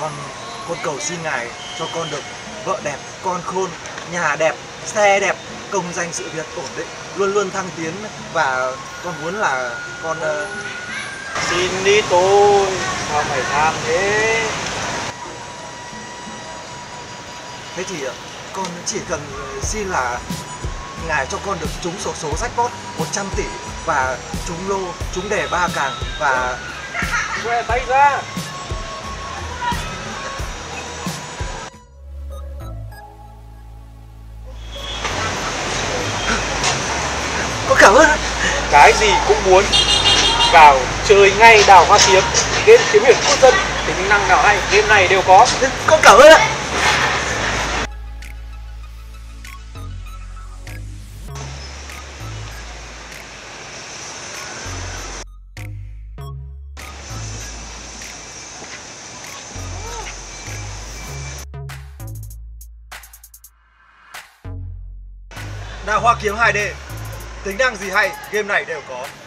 con cầu xin ngài cho con được vợ đẹp, con khôn, nhà đẹp, xe đẹp, công danh sự nghiệp ổn định, luôn luôn thăng tiến, và con muốn là con Xin đi tôi, sao phải tham thế? thế thì con chỉ cần xin là ngài cho con được trúng xổ số jackpot 100 tỷ và trúng lô, trúng đề 3 càng và Xòe tay ra. con cảm ơn. Cái gì cũng muốn. Vào chơi ngay đào hoa kiếm, game kiếm hiệp quốc dân, tính năng nào hay game này đều có. Con cảm ơn ạ. Đào hoa kiếm 2D, tính năng gì hay game này đều có.